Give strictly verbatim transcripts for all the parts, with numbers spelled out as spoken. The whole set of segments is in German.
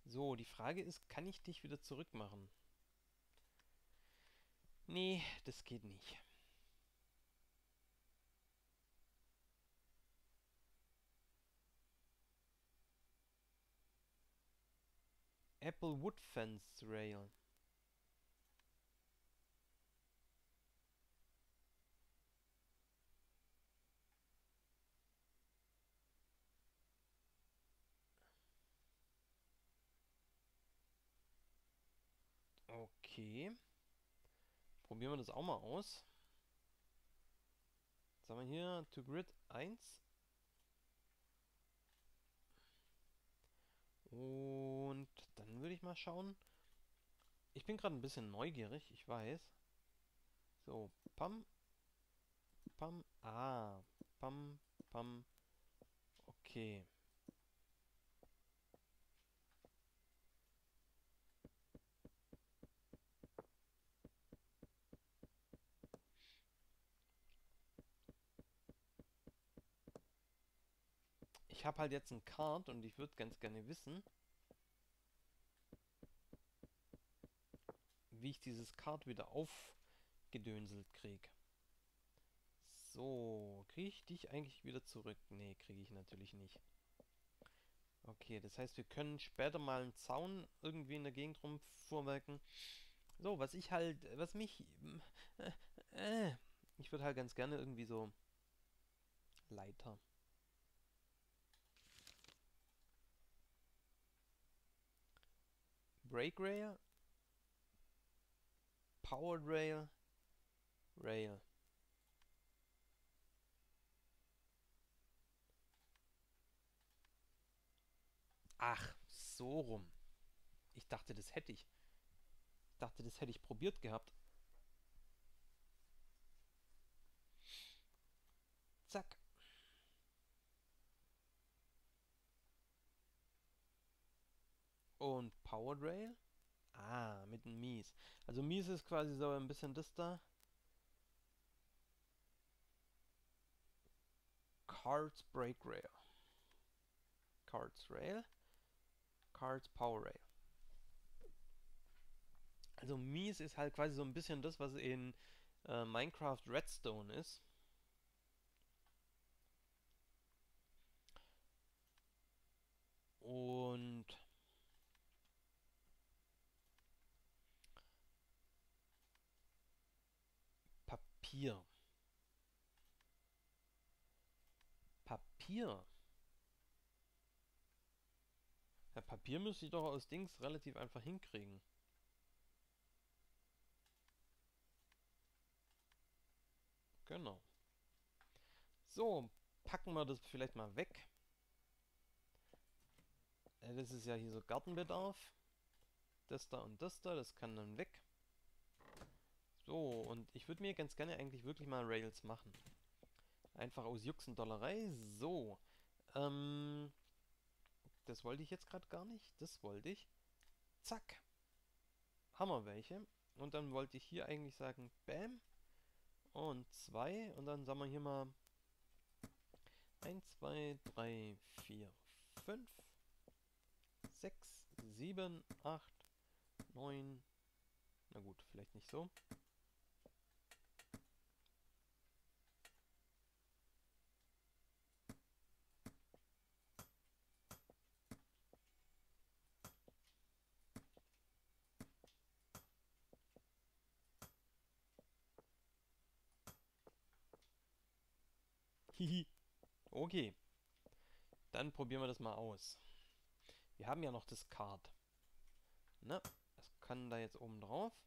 So, die Frage ist, kann ich dich wieder zurückmachen? Nee, das geht nicht. Apple Wood Fence Rail. Okay. Probieren wir das auch mal aus. Was haben wir hier? To Grid eins. Und dann würde ich mal schauen. Ich bin gerade ein bisschen neugierig, ich weiß. So, pam, pam, ah, pam, pam, okay. Ich habe halt jetzt ein Card und ich würde ganz gerne wissen, wie ich dieses Card wieder aufgedönselt kriege. So, kriege ich dich eigentlich wieder zurück? Nee, kriege ich natürlich nicht. Okay, das heißt, wir können später mal einen Zaun irgendwie in der Gegend rumfuhrwerken. So, was ich halt, was mich, äh, äh, ich würde halt ganz gerne irgendwie so Leiter. Brake Rail, Powered Rail, Rail. Ach, so rum. Ich dachte, das hätte ich. Ich dachte, das hätte ich probiert gehabt. Zack. Und Powered Rail? Ah, mit dem Mies. Also Mies ist quasi so ein bisschen das da. Cards Brake Rail. Cards Rail. Cards Power Rail. Also Mies ist halt quasi so ein bisschen das, was in äh, Minecraft Redstone ist. Und Papier. Papier. Ja, Papier müsste ich doch aus Dings relativ einfach hinkriegen. Genau. So, packen wir das vielleicht mal weg. Äh, das ist ja hier so Gartenbedarf. Das da und das da, das kann dann weg. So, und ich würde mir ganz gerne eigentlich wirklich mal Rails machen. Einfach aus Jux und Dollerei. So, ähm, das wollte ich jetzt gerade gar nicht. Das wollte ich. Zack, haben wir welche. Und dann wollte ich hier eigentlich sagen, Bam. Und zwei. Und dann sagen wir hier mal eins, zwei, drei, vier, fünf, sechs, sieben, acht, neun. Na gut, vielleicht nicht so. Hihi. Okay, dann probieren wir das mal aus. Wir haben ja noch das Card. Ne? Das kann da jetzt oben drauf.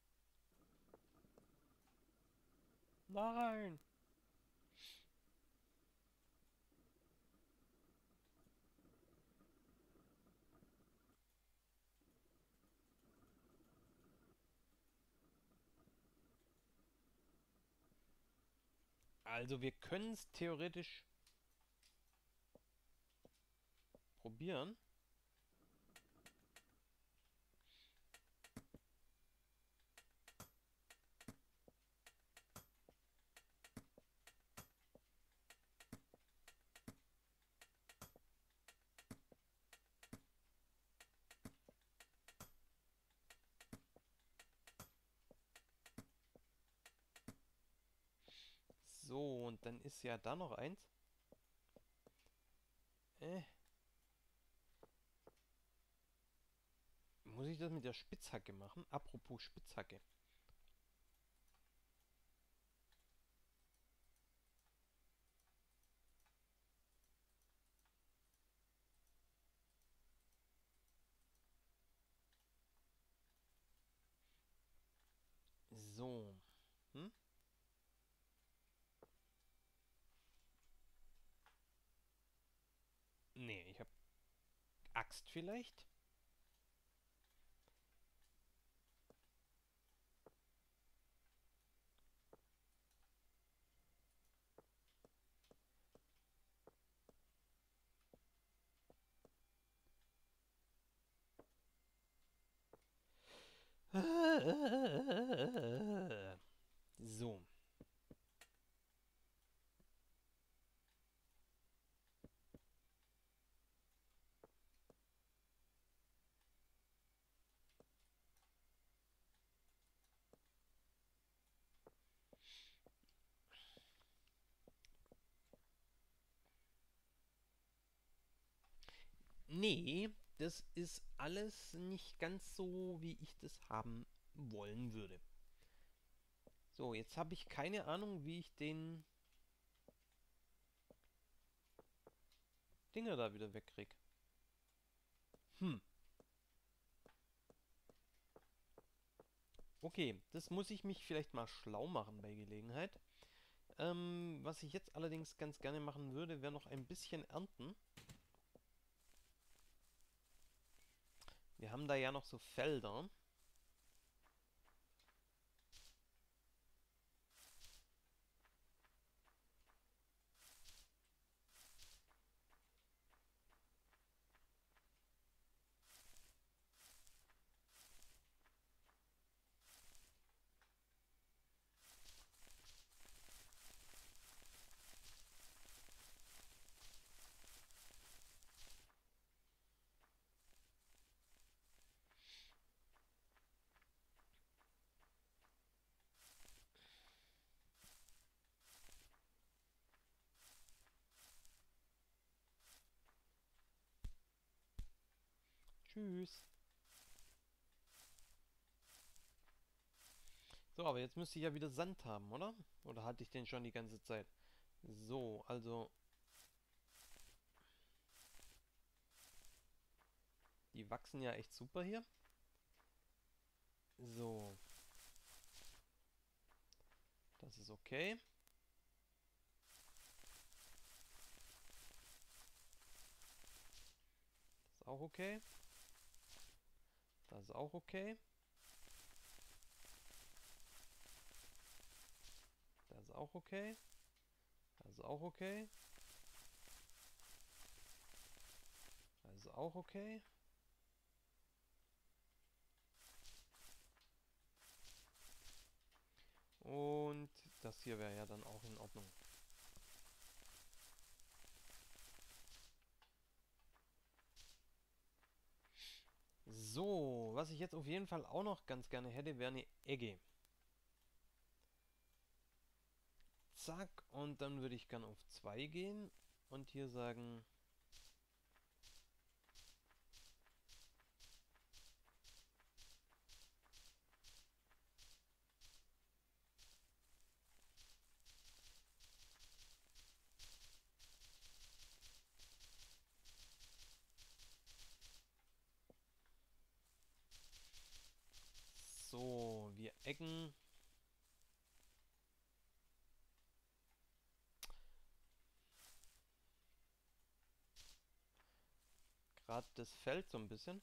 Nein! Also wir können es theoretisch probieren. So, und dann ist ja da noch eins. Äh, muss ich das mit der Spitzhacke machen? Apropos Spitzhacke. So. Hm? Nee, ich hab Axt vielleicht? So. Nee, das ist alles nicht ganz so, wie ich das haben wollen würde. So, jetzt habe ich keine Ahnung, wie ich den Dinger da wieder wegkrieg. Hm. Okay, das muss ich mich vielleicht mal schlau machen bei Gelegenheit. Ähm, was ich jetzt allerdings ganz gerne machen würde, wäre noch ein bisschen ernten. Wir haben da ja noch so Felder. Tschüss. So, aber jetzt müsste ich ja wieder Sand haben, oder? Oder hatte ich den schon die ganze Zeit? So, also die wachsen ja echt super hier. So, das ist okay. Das ist auch okay. Das ist auch okay. Das ist auch okay. Das ist auch okay. Das ist auch okay. Und das hier wäre ja dann auch in Ordnung. So, was ich jetzt auf jeden Fall auch noch ganz gerne hätte, wäre eine Egge. Zack, und dann würde ich gerne auf zwei gehen und hier sagen, so, wir eggen. Gerade das Feld so ein bisschen.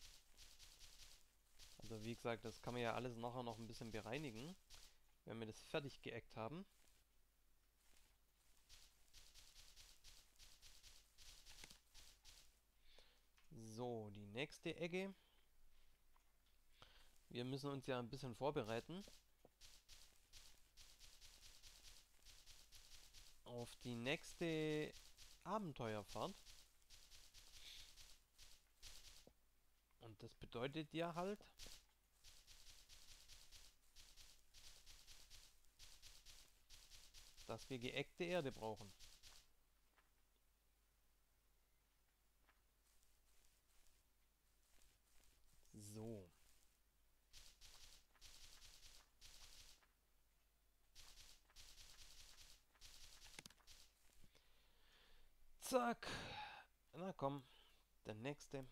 Also wie gesagt, das kann man ja alles nachher noch ein bisschen bereinigen, wenn wir das fertig geeckt haben. So, die nächste Ecke. Wir müssen uns ja ein bisschen vorbereiten auf die nächste Abenteuerfahrt. Und das bedeutet ja halt, dass wir geeckte Erde brauchen. So. Zack. Na komm, der nächste.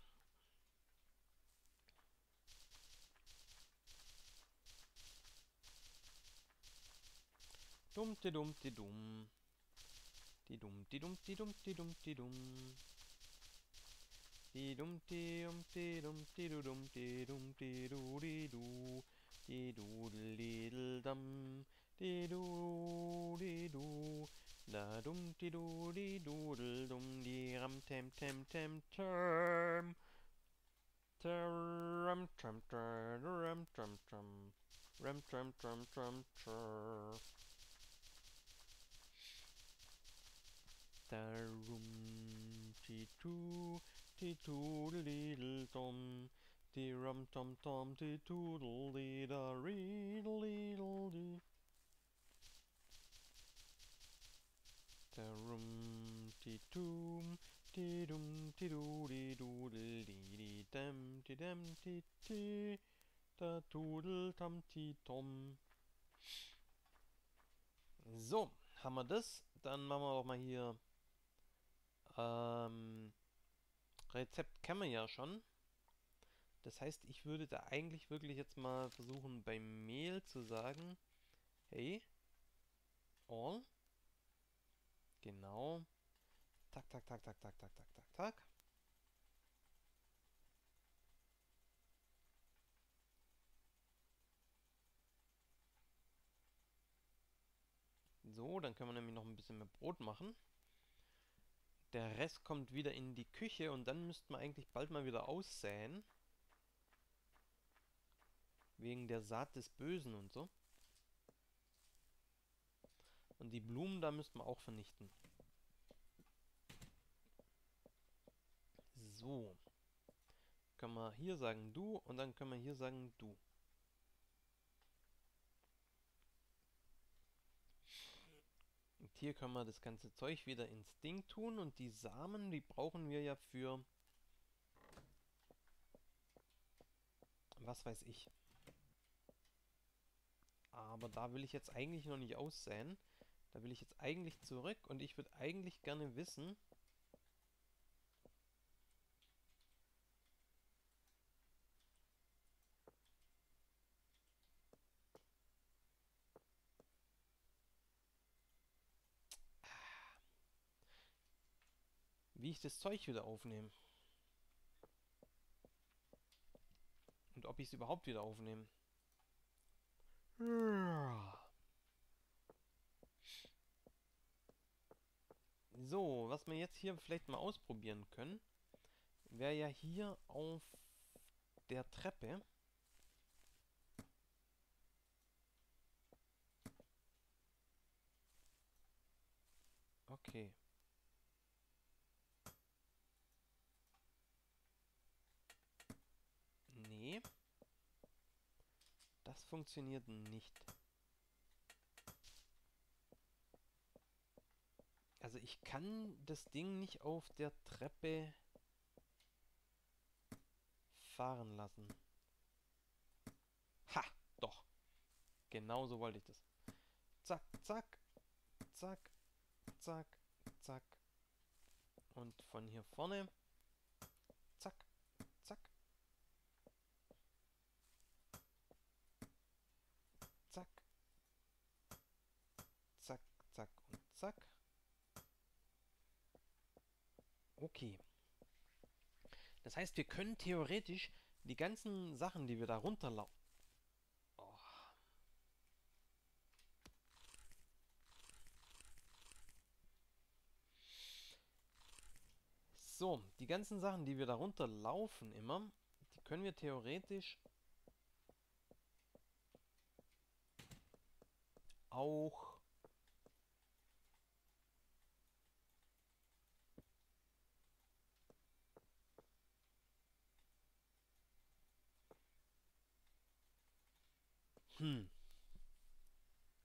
Dumm, die dumm, die dumm. Die dumm, die dumm, die dumm, die dumm, die dumm. Die dumm, die dumm, die dumm, die du dumm, die dumm, die du, die du. Die du, lidl dum. Die du, die du. Da dumm, die du, die dudel dumm, die ram, tem, tem, tem, term. Ram, tram, tram, ram, tram, tram. Ram, tram, tram, tram, tram. Darum, ti tu, ti toodle dum, ti rum tum tum, ti toodle dee da reedle deedle dee. Darum, ti tum, ti dum, ti doodle doodle dee dee dam, ti dam, ti ti, da toodle tam ti tom. So, haben wir das. Dann machen wir auch mal hier ähm, Rezept kennen wir ja schon. Das heißt, ich würde da eigentlich wirklich jetzt mal versuchen, beim Mehl zu sagen, hey, all, genau, tak, tak, tak, tak, tak, tak, tak, tak, tak. So, dann können wir nämlich noch ein bisschen mehr Brot machen. Der Rest kommt wieder in die Küche und dann müssten wir eigentlich bald mal wieder aussäen. Wegen der Saat des Bösen und so. Und die Blumen, da müssten wir auch vernichten. So. Können wir hier sagen du und dann können wir hier sagen du. Und hier können wir das ganze Zeug wieder ins Ding tun und die Samen, die brauchen wir ja für, was weiß ich. Aber da will ich jetzt eigentlich noch nicht aussäen. Da will ich jetzt eigentlich zurück und ich würde eigentlich gerne wissen, wie ich das Zeug wieder aufnehme. Und ob ich es überhaupt wieder aufnehme. So, was wir jetzt hier vielleicht mal ausprobieren können, wäre ja hier auf der Treppe. Okay. Nee. Das funktioniert nicht. Also ich kann das Ding nicht auf der Treppe fahren lassen. Ha, doch. Genau so wollte ich das. Zack, zack, zack, zack, zack. Und von hier vorne. Zack, zack. Zack. Zack, zack und zack. Okay. Das heißt, wir können theoretisch die ganzen Sachen, die wir da runterlaufen. Oh. So, die ganzen Sachen, die wir darunter laufen immer, die können wir theoretisch auch hm,